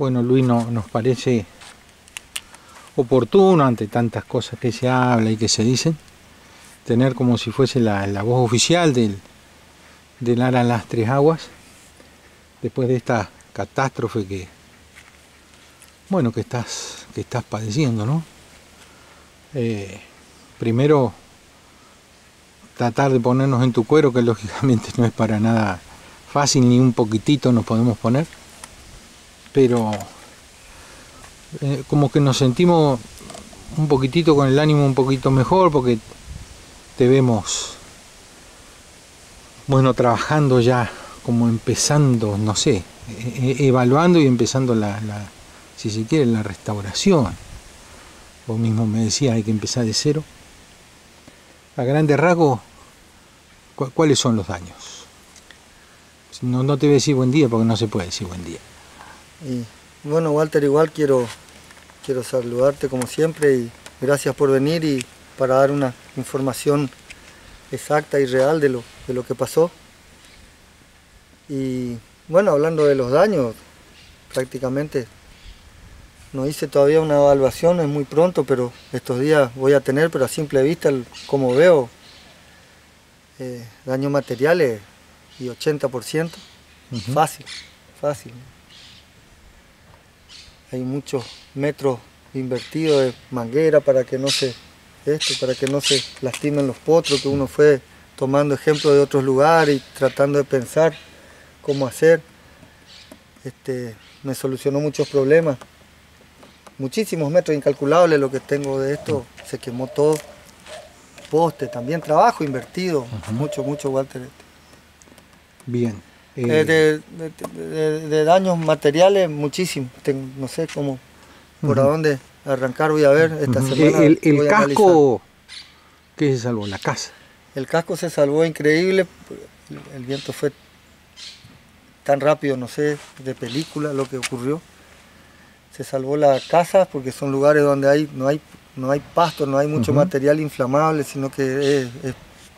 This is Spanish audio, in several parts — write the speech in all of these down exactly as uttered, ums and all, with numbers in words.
Bueno, Luis, no, nos parece oportuno, ante tantas cosas que se habla y que se dicen, tener como si fuese la, la voz oficial del, del Ara Las Tres Aguas, después de esta catástrofe que, bueno, que estás, que estás padeciendo, ¿no? Eh, primero, tratar de ponernos en tu cuero, que lógicamente no es para nada fácil, ni un poquitito nos podemos poner, pero eh, como que nos sentimos un poquitito con el ánimo un poquito mejor, porque te vemos, bueno, trabajando ya, como empezando, no sé, e evaluando y empezando la, la, si se quiere, la restauración. Vos mismo me decías, hay que empezar de cero. A grandes rasgos, ¿cu ¿cuáles son los daños? No, no te voy a decir buen día, porque no se puede decir buen día. Y bueno, Walter, igual quiero, quiero saludarte como siempre y gracias por venir y para dar una información exacta y real de lo, de lo que pasó. Y bueno, hablando de los daños, prácticamente no hice todavía una evaluación, es muy pronto, pero estos días voy a tener, pero a simple vista, como veo, eh, daños materiales y ochenta por ciento, uh-huh. fácil, fácil. Hay muchos metros invertidos de manguera para que no se, esto, para que no se lastimen los potros, que uno fue tomando ejemplos de otros lugares y tratando de pensar cómo hacer. Este, me solucionó muchos problemas. Muchísimos metros incalculables lo que tengo de esto, se quemó todo. Poste, también trabajo invertido, uh-huh. mucho, mucho, Walter. Bien. Eh, de, de, de, de daños materiales, muchísimo. Tengo, no sé cómo, por uh-huh. a dónde arrancar, voy a ver esta uh-huh. semana. El, el, el casco, analizar. ¿Qué se salvó? La casa. El casco se salvó increíble, el, el viento fue tan rápido, no sé, de película lo que ocurrió. Se salvó la casa porque son lugares donde hay, no, hay, no hay pasto, no hay mucho uh-huh. material inflamable, sino que es, es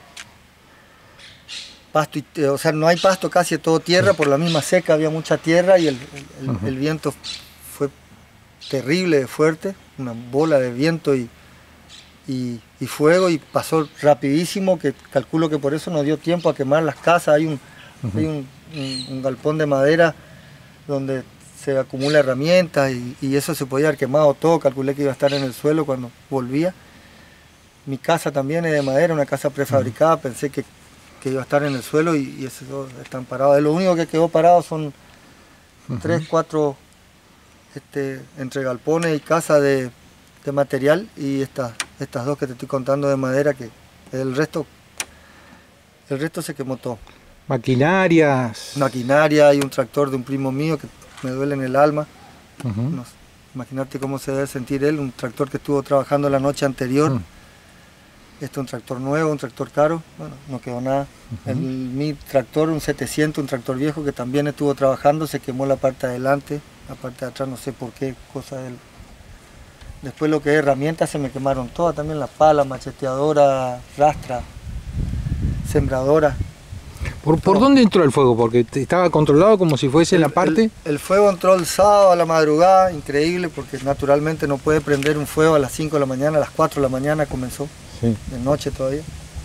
pasto, y, o sea, no hay pasto, casi todo tierra, por la misma seca había mucha tierra y el, el, uh-huh. el viento fue terrible, fuerte, una bola de viento y, y, y fuego, y pasó rapidísimo, que calculo que por eso nos dio tiempo a quemar las casas. Hay un, uh-huh. hay un, un, un galpón de madera donde se acumula herramientas y, y eso se podía haber quemado todo, calculé que iba a estar en el suelo cuando volvía. Mi casa también es de madera, una casa prefabricada, uh-huh. pensé que, que iba a estar en el suelo y, y esos están parados. Lo único que quedó parado son uh-huh. tres, cuatro, este, entre galpones y casa de, de material, y estas, estas dos que te estoy contando de madera, que el resto, el resto se quemó todo. Maquinarias. Maquinaria, hay un tractor de un primo mío que me duele en el alma. Uh-huh. No, imagínate cómo se debe sentir él, un tractor que estuvo trabajando la noche anterior. Uh-huh. Este es un tractor nuevo, un tractor caro, bueno, no quedó nada. Uh-huh. El, mi tractor, un setecientos, un tractor viejo que también estuvo trabajando, se quemó la parte de adelante, la parte de atrás no sé por qué, cosa del... Después lo que es herramientas se me quemaron todas, también la pala, macheteadora, rastra, sembradora. ¿Por, ¿Por dónde entró el fuego? Porque estaba controlado como si fuese el, la parte... El, el fuego entró el sábado a la madrugada, increíble, porque naturalmente no puede prender un fuego a las cinco de la mañana, a las cuatro de la mañana comenzó, sí. de noche todavía.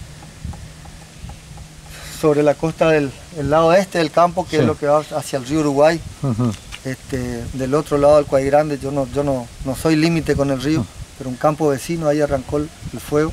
Sobre la costa del el lado este del campo, que sí. es lo que va hacia el río Uruguay, uh-huh. este, del otro lado del Cuay Grande, yo no, yo no, no soy límite con el río, uh-huh. pero un campo vecino, ahí arrancó el, el fuego.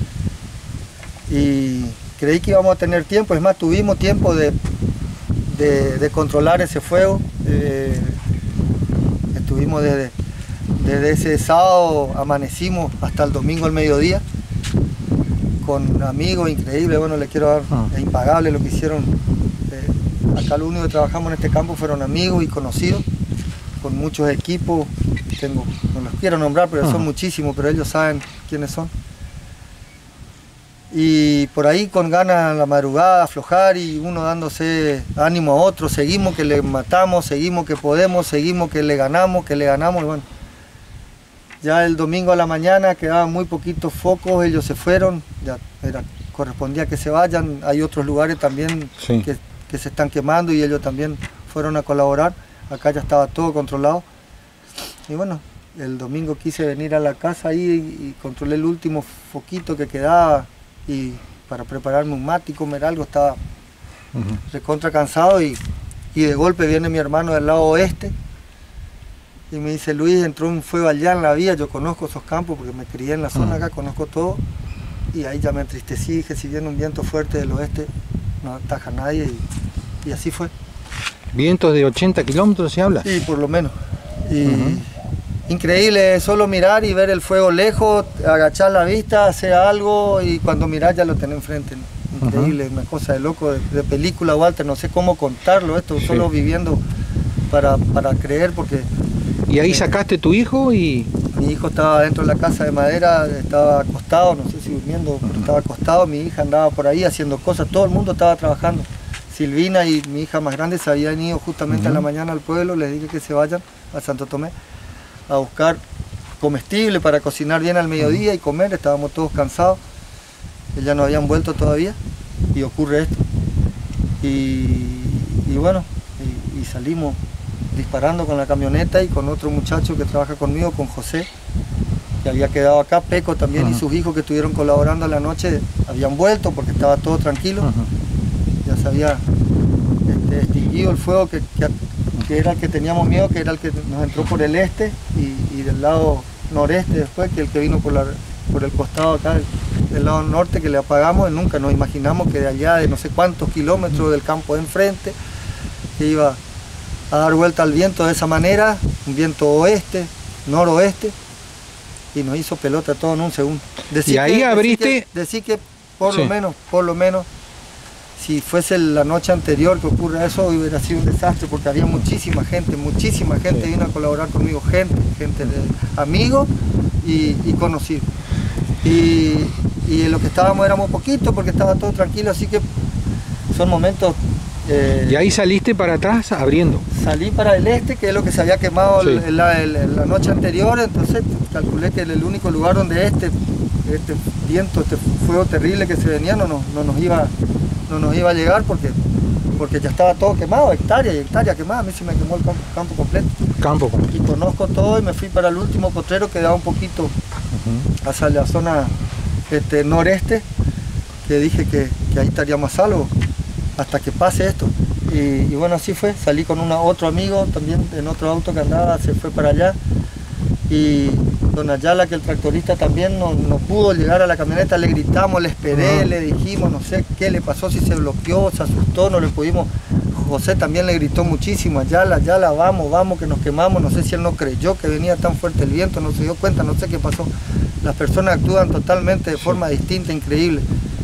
Y creí que íbamos a tener tiempo, es más, tuvimos tiempo de, de, de controlar ese fuego. Eh, estuvimos desde, desde ese sábado, amanecimos hasta el domingo al mediodía, con amigos, increíble, bueno, les quiero dar, ah. es impagable lo que hicieron. Eh, acá lo único que trabajamos en este campo fueron amigos y conocidos, con muchos equipos, tengo, no los quiero nombrar, pero ah. son muchísimos, pero ellos saben quiénes son. Y por ahí con ganas la madrugada, aflojar, y uno dándose ánimo a otro, seguimos que le matamos, seguimos que podemos, seguimos que le ganamos, que le ganamos, y bueno. Ya el domingo a la mañana quedaban muy poquitos focos, ellos se fueron, ya era, correspondía que se vayan. Hay otros lugares también sí. que, que se están quemando y ellos también fueron a colaborar. acá ya estaba todo controlado. Y bueno, el domingo quise venir a la casa ahí y controlé el último foquito que quedaba y para prepararme un mate y comer algo, estaba uh-huh. recontra cansado y, y de golpe viene mi hermano del lado oeste y me dice: Luis, entró un fuego allá en la vía, yo conozco esos campos porque me crié en la zona uh-huh. acá, conozco todo. Y ahí ya me entristecí, dije, si viene un viento fuerte del oeste, no ataja a nadie y, y así fue. ¿Vientos de ochenta kilómetros se habla? Sí, por lo menos. Y uh-huh. increíble, solo mirar y ver el fuego lejos, agachar la vista, hacer algo y cuando mirás ya lo tenés enfrente. Increíble, uh-huh. una cosa de loco, de, de película, Walter, no sé cómo contarlo esto, sí. solo viviendo para, para creer porque... ¿Y ahí sacaste tu hijo y...? Mi hijo estaba dentro de la casa de madera, estaba acostado, no sé si durmiendo, pero estaba acostado, mi hija andaba por ahí haciendo cosas, todo el mundo estaba trabajando. Silvina y mi hija más grande se habían ido justamente uh-huh. a la mañana al pueblo, les dije que se vayan a Santo Tomé a buscar comestible para cocinar bien al mediodía uh-huh. y comer, estábamos todos cansados, ya no habían vuelto todavía y ocurre esto. Y, y bueno, y, y salimos disparando con la camioneta y con otro muchacho que trabaja conmigo, con José, que había quedado acá, Peco también uh-huh. y sus hijos que estuvieron colaborando a la noche habían vuelto porque estaba todo tranquilo, uh-huh. ya se había este, extinguido el fuego que, que, que era el que teníamos miedo, que era el que nos entró por el este y, y del lado noreste después, que el que vino por, la, por el costado acá, del, del lado norte que le apagamos, nunca nos imaginamos que de allá de no sé cuántos kilómetros del campo de enfrente, que iba a dar vuelta al viento de esa manera, un viento oeste, noroeste, y nos hizo pelota todo en un segundo. Decí y ahí que, abriste... Decí que, decí que por sí. lo menos, por lo menos, si fuese la noche anterior que ocurra eso, hubiera sido un desastre, porque había muchísima gente, muchísima gente sí. vino a colaborar conmigo, gente, gente de amigos y, y conocidos. Y, y en lo que estábamos éramos poquitos, porque estaba todo tranquilo, así que son momentos... Eh, y ahí saliste para atrás abriendo. Salí para el este, que es lo que se había quemado sí. el, la, el, la noche anterior, entonces calculé que el único lugar donde este, este viento, este fuego terrible que se venía no nos, no nos, iba, no nos iba a llegar porque, porque ya estaba todo quemado, hectárea y hectárea quemada, a mí se me quemó el campo, campo completo. Campo completo. Y conozco todo y me fui para el último potrero que daba un poquito uh-huh. hacia la zona este, noreste, que dije que, que ahí estaríamos a salvo hasta que pase esto. Y, y bueno, así fue, salí con una, otro amigo también en otro auto que andaba, se fue para allá y don Ayala, que el tractorista también no, no pudo llegar a la camioneta, le gritamos, le esperé, uh-huh. le dijimos, no sé qué le pasó, si se bloqueó, se asustó, no le pudimos. José también le gritó muchísimo, Ayala, Ayala, vamos, vamos, que nos quemamos, no sé si él no creyó que venía tan fuerte el viento, no se dio cuenta, no sé qué pasó. Las personas actúan totalmente de forma distinta, increíble.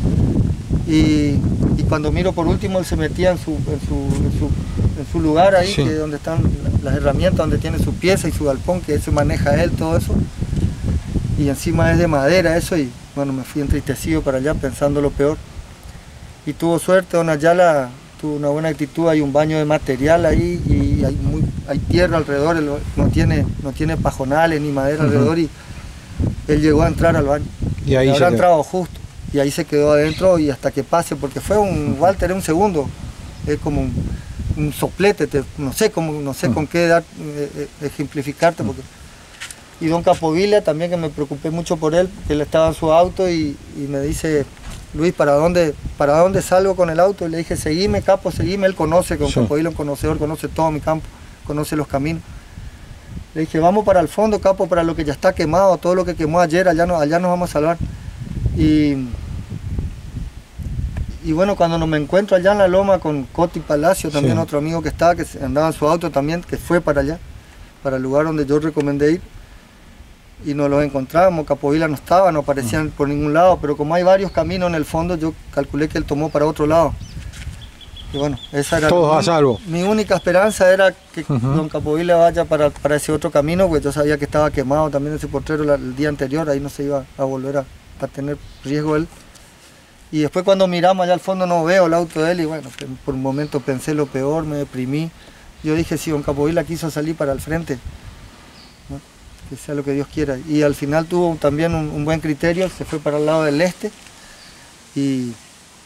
Y, y cuando miro por último, él se metía en su, en su, en su, en su lugar ahí, sí. que es donde están las herramientas, donde tiene su pieza y su galpón, que se maneja él, todo eso. Y encima es de madera eso, y bueno, me fui entristecido para allá pensando lo peor. Y tuvo suerte, don Ayala tuvo una buena actitud, hay un baño de material ahí y hay, muy, hay tierra alrededor, él no tiene, no tiene pajonales ni madera uh-huh. alrededor, y él llegó a entrar al baño. Y ahí y habrá entrado justo. Y ahí se quedó adentro y hasta que pase, porque fue un, Walter, un segundo, es como un, un soplete, te, no sé cómo, no sé con qué dar, eh, ejemplificarte. Porque... Y don Capovilla también, que me preocupé mucho por él, que él estaba en su auto y, y me dice, Luis, ¿para dónde, ¿para dónde salgo con el auto? Y le dije, seguime, Capo, seguime, él conoce, con sí. Capovilla un conocedor, conoce todo mi campo, conoce los caminos. Le dije, vamos para el fondo, Capo, para lo que ya está quemado, todo lo que quemó ayer, allá, no, allá nos vamos a salvar. Y, y bueno, cuando nos me encuentro allá en la loma con Coti Palacio, también sí. otro amigo que estaba, que andaba en su auto también, que fue para allá, para el lugar donde yo recomendé ir, y nos los encontramos, Capovilla no estaba, no aparecían uh-huh. por ningún lado, pero como hay varios caminos en el fondo, yo calculé que él tomó para otro lado. Y bueno, esa era todos a salvo. Mi única esperanza era que uh-huh. don Capovilla vaya para, para ese otro camino, porque yo sabía que estaba quemado también ese potrero la, el día anterior, ahí no se iba a volver a, a tener riesgo él. Y después cuando miramos allá al fondo no veo el auto de él y bueno, por un momento pensé lo peor, me deprimí. Yo dije, si don Capovilla quiso salir para el frente, ¿no? Que sea lo que Dios quiera. Y al final tuvo también un, un buen criterio, se fue para el lado del este y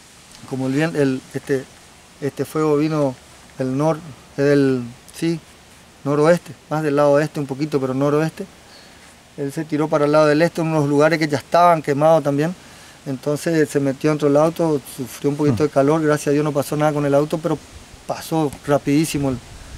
como el, el, este, este fuego vino del norte, del, sí, noroeste, más del lado este un poquito, pero noroeste. Él se tiró para el lado del este, en unos lugares que ya estaban quemados también. Entonces se metió dentro del auto, sufrió un poquito de calor, gracias a Dios no pasó nada con el auto, pero pasó rapidísimo.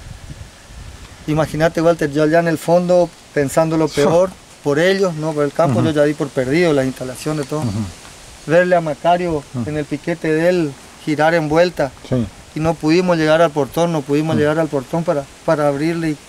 Imagínate, Walter, yo allá en el fondo pensando lo peor por ellos, no por el campo, uh-huh. yo ya di por perdido las instalaciones, todo. Uh-huh. Verle a Macario uh-huh. en el piquete de él girar en vuelta sí. y no pudimos llegar al portón, no pudimos uh-huh. llegar al portón para, para abrirle y,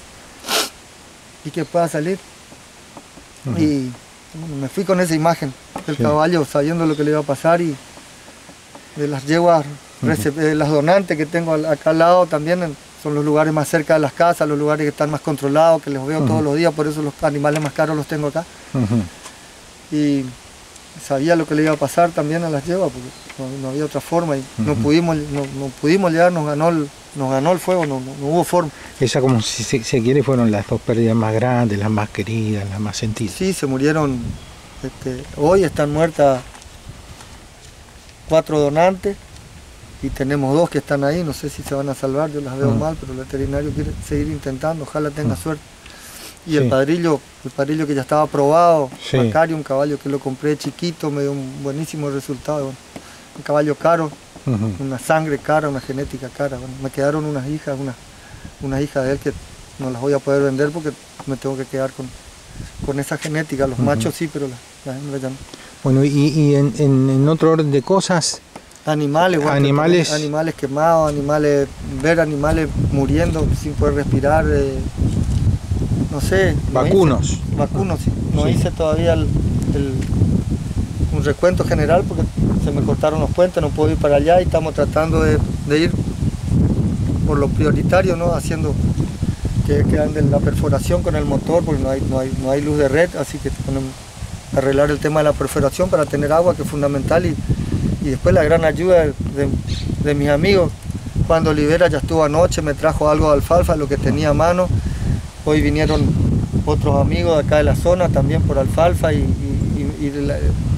y que pueda salir. Uh-huh. Y bueno, me fui con esa imagen del sí. caballo sabiendo lo que le iba a pasar y de las yeguas, uh-huh. eh, las donantes que tengo acá al lado también. En, son los lugares más cerca de las casas, los lugares que están más controlados, que los veo uh-huh. todos los días, por eso los animales más caros los tengo acá. Uh-huh. Y sabía lo que le iba a pasar también a las yeguas, porque no, no había otra forma y uh-huh. no, pudimos, no, no pudimos llegar, nos ganó el, nos ganó el fuego, no, no, no hubo forma. Esa, como si se, se quiere, fueron las dos pérdidas más grandes, las más queridas, las más sentidas. Sí, se murieron, este, hoy están muertas cuatro donantes, y tenemos dos que están ahí, no sé si se van a salvar, yo las veo uh-huh. mal, pero el veterinario quiere seguir intentando, ojalá tenga uh-huh. suerte. Y sí. el padrillo, el padrillo que ya estaba aprobado, sí. Macario, un caballo que lo compré chiquito, me dio un buenísimo resultado, bueno, un caballo caro, uh-huh. una sangre cara, una genética cara. Bueno, me quedaron unas hijas, unas, unas hijas de él que no las voy a poder vender porque me tengo que quedar con, con esa genética, los uh-huh. machos sí, pero las, las hembras ya no. Bueno, y, y en, en, en otro orden de cosas, Animales, bueno, animales. animales quemados, animales, ver animales muriendo sin poder respirar, eh, no sé. Vacunos. No hice, vacunos, sí. No sí. hice todavía el, el, un recuento general porque se me cortaron los puentes, no puedo ir para allá y estamos tratando de, de ir por lo prioritario, ¿no? Haciendo que, que ande la perforación con el motor porque no hay, no hay, no hay luz de red, así que tenemos que arreglar el tema de la perforación para tener agua, que es fundamental. y Y después la gran ayuda de, de, de mis amigos. Cuando Olivera ya estuvo anoche, me trajo algo de alfalfa, lo que tenía a mano. Hoy vinieron otros amigos de acá de la zona también por alfalfa y, y, y la,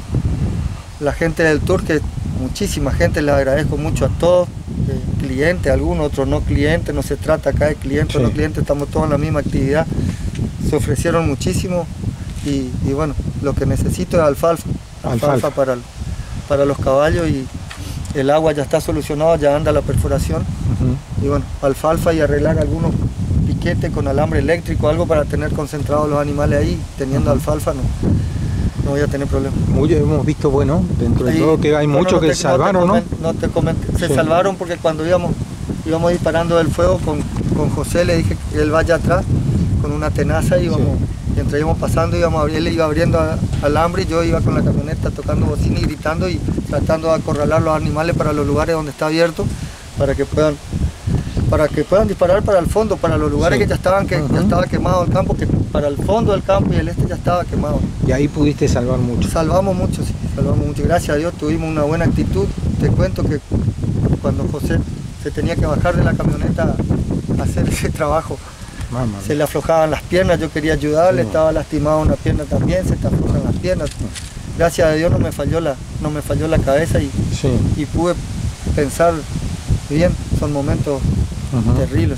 la gente del tour, que muchísima gente, les agradezco mucho a todos, eh, clientes, algunos, otros no clientes, no se trata acá de clientes o sí. no clientes, estamos todos en la misma actividad. Se ofrecieron muchísimo y, y bueno, lo que necesito es alfalfa, alfalfa, alfalfa. para el para los caballos y el agua ya está solucionada, ya anda la perforación uh-huh. y bueno, alfalfa y arreglar algunos piquetes con alambre eléctrico, algo para tener concentrados los animales ahí, teniendo uh-huh. alfalfa no, no voy a tener problemas. Muy, hemos visto, bueno, dentro de y, todo que hay bueno, muchos no que se salvaron, ¿no? No te comenté, se sí. salvaron porque cuando íbamos, íbamos disparando del fuego con, con José, le dije que él vaya atrás con una tenaza y íbamos... Sí. Mientras íbamos pasando, íbamos, él iba abriendo alambre y yo iba con la camioneta tocando bocina y gritando y tratando de acorralar los animales para los lugares donde está abierto, para que puedan, para que puedan disparar para el fondo, para los lugares sí. que ya estaban que uh-huh. ya estaba quemado el campo, que para el fondo del campo y el este ya estaba quemado. Y ahí pudiste salvar mucho. Salvamos mucho, sí, salvamos mucho. Gracias a Dios tuvimos una buena actitud. Te cuento que cuando José se tenía que bajar de la camioneta a hacer ese trabajo, Mamá. se le aflojaban las piernas, yo quería ayudarle, sí. estaba lastimado una pierna también, se te aflojan las piernas. Gracias a Dios no me falló la, no me falló la cabeza y, sí. y pude pensar bien, son momentos uh-huh. terribles.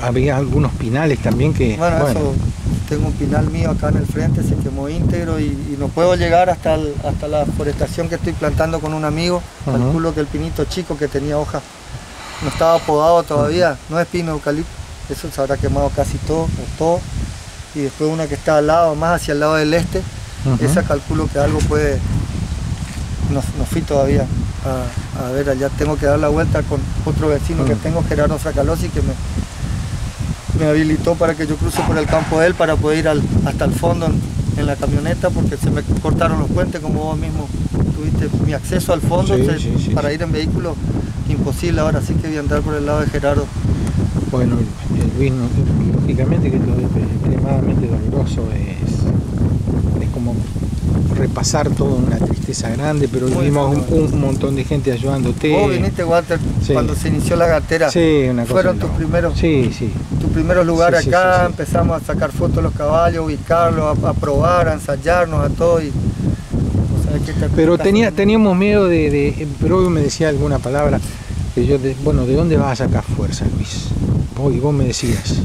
había algunos pinales también que... Bueno, bueno. Eso, tengo un pinal mío acá en el frente, se quemó íntegro y, y no puedo llegar hasta, el, hasta la forestación que estoy plantando con un amigo. Uh-huh. Calculo que el pinito chico que tenía hojas no estaba podado todavía, uh-huh. no es pino eucalipto, eso se habrá quemado casi todo, todo. Y después una que está al lado, más hacia el lado del este, uh-huh. esa calculo que algo puede... No, no fui todavía a, a ver, allá tengo que dar la vuelta con otro vecino uh-huh. que tengo, Gerardo Fracalosi, que me... me habilitó para que yo cruce por el campo de él para poder ir al, hasta el fondo en, en la camioneta, porque se me cortaron los puentes, como vos mismo tuviste mi acceso al fondo, sí, se, sí, sí, para sí. ir en vehículo imposible ahora, sí que voy a andar por el lado de Gerardo. Bueno, Luis, no, lógicamente que lo extremadamente doloroso es, es como repasar toda una tristeza grande, pero muy vimos un, un montón de gente ayudándote. Vos viniste, Walter, sí. cuando se inició la gatera. Sí, una cosa fueron no. tus primeros, sí, sí. tus primeros lugares sí, sí, acá, sí, sí. empezamos a sacar fotos de los caballos, ubicarlos, a, a probar, a ensayarnos, a todo. Y, o sea, que pero tenía, teníamos miedo de, de, pero hoy me decía alguna palabra, que yo, de, bueno, ¿de dónde vas a sacar fuerza, Luis? Vos, y vos me decías,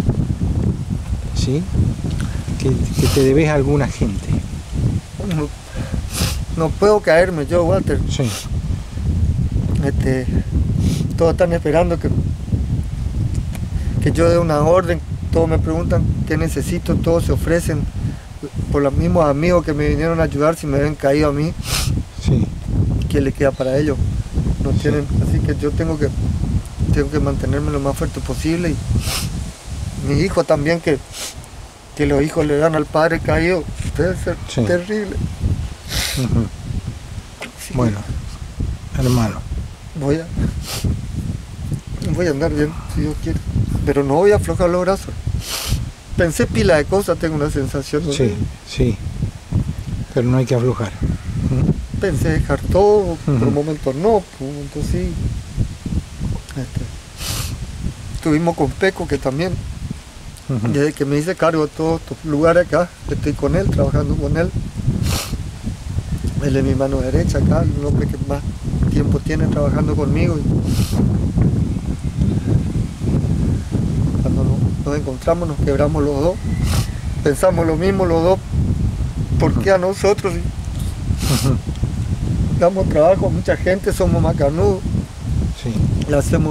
¿sí? Que, que te debes a alguna gente. No, no puedo caerme yo, Walter. Sí. Este, todos están esperando que, que yo dé una orden, todos me preguntan qué necesito, todos se ofrecen por los mismos amigos que me vinieron a ayudar, si me ven caído a mí, sí. ¿qué le queda para ellos? No sí. tienen, así que yo tengo que, tengo que mantenerme lo más fuerte posible, y mis hijos también, que, que los hijos le dan al padre caído, debe ser sí. terrible. Uh-huh. Sí. Bueno, hermano. Voy a, voy a andar bien, si Dios quiere, pero no voy a aflojar los brazos. Pensé pila de cosas, tengo una sensación. Sí, de... sí, pero no hay que aflojar. ¿Mm? Pensé dejar todo, uh-huh. por un momento no, por un momento sí. Este, estuvimos con Peco, que también, uh-huh. desde que me hice cargo de todos estos lugares acá, estoy con él, trabajando con él. Él es mi mano derecha acá, el hombre que más tiempo tiene trabajando conmigo. Y cuando nos encontramos, nos quebramos los dos, pensamos lo mismo los dos, ¿por qué a nosotros? Damos trabajo a mucha gente, somos macanudos, sí. le hacemos,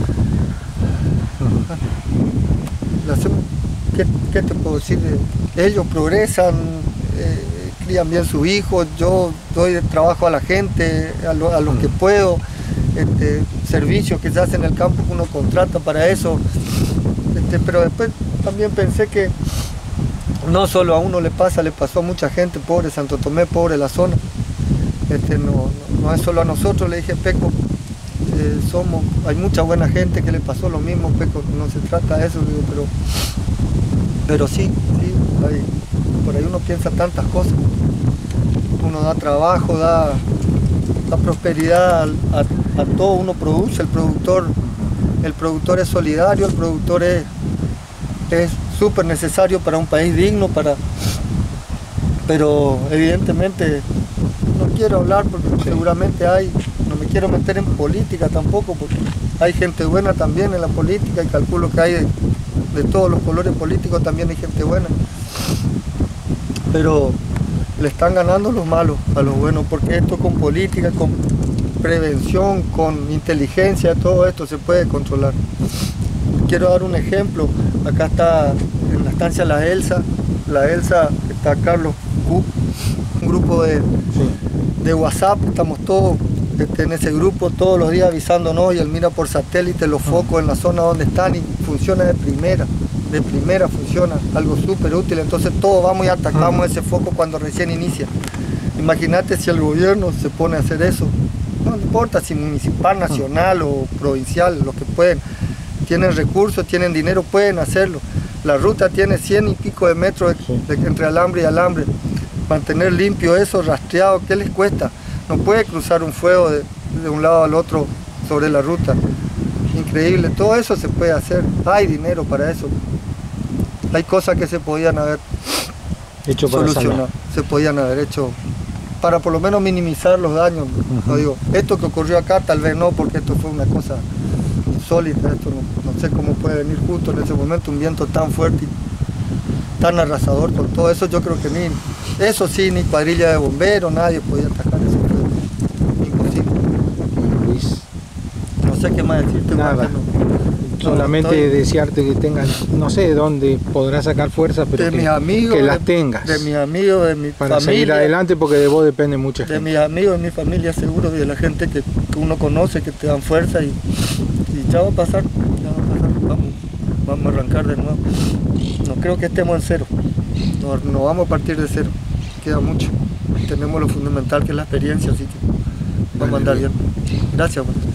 le hacemos, ¿qué, qué te puedo decir? Ellos progresan, eh, crían bien sus hijos, yo doy trabajo a la gente, a, lo, a los que puedo, este, servicios que se hacen en el campo que uno contrata para eso, este, pero después también pensé que no solo a uno le pasa, le pasó a mucha gente, pobre Santo Tomé, pobre la zona, este, no, no, no es solo a nosotros, le dije, Peco, eh, somos, hay mucha buena gente que le pasó lo mismo, Peco, no se trata de eso, digo, pero, pero sí, sí, hay, por ahí uno piensa tantas cosas, uno da trabajo, da, da prosperidad a, a, a todo, uno produce, el productor, el productor es solidario, el productor es es súper necesario para un país digno, para, pero evidentemente no quiero hablar porque sí. seguramente hay, no me quiero meter en política tampoco, porque hay gente buena también en la política y calculo que hay de, de todos los colores políticos también hay gente buena, pero le están ganando los malos a los buenos, porque esto con política, con prevención, con inteligencia, todo esto se puede controlar. Quiero dar un ejemplo, acá está en la estancia La Elsa, La Elsa está Carlos Cook, un grupo de, sí. de WhatsApp, estamos todos este, en ese grupo todos los días avisándonos y él mira por satélite los focos en la zona donde están y funciona de primera, de primera funciona, algo súper útil, entonces todos vamos y atacamos ese foco cuando recién inicia. Imagínate si el gobierno se pone a hacer eso, no importa si municipal, nacional o provincial, lo que pueden. Tienen recursos, tienen dinero, pueden hacerlo. La ruta tiene cien y pico de metros de, de, entre alambre y alambre. Mantener limpio eso, rastreado, ¿qué les cuesta? No puede cruzar un fuego de, de un lado al otro sobre la ruta. Increíble, todo eso se puede hacer. Hay dinero para eso. Hay cosas que se podían haber hecho para solucionado, se podían haber hecho para por lo menos minimizar los daños. Uh-huh. No digo, esto que ocurrió acá tal vez no, porque esto fue una cosa insólita, esto no, no sé cómo puede venir justo en ese momento un viento tan fuerte y tan arrasador con todo eso. Yo creo que ni, eso sí, ni cuadrilla de bomberos, nadie podía atacar eso, fue imposible. Luis, No sé qué más decirte. nada. Solamente no, estoy, desearte que tengas, no sé de dónde podrás sacar fuerza, pero de que, mis amigos, que las de, tengas de mis amigos, de mi para familia, seguir adelante, porque de vos depende mucha de gente. mis amigos, de mi familia seguro, y de la gente que, que uno conoce, que te dan fuerza y, y ya va a pasar, ya va a pasar, vamos, vamos a arrancar de nuevo. No creo que estemos en cero, no, no vamos a partir de cero, queda mucho, tenemos lo fundamental que es la experiencia, así que vamos a andar bien. Gracias. Bueno.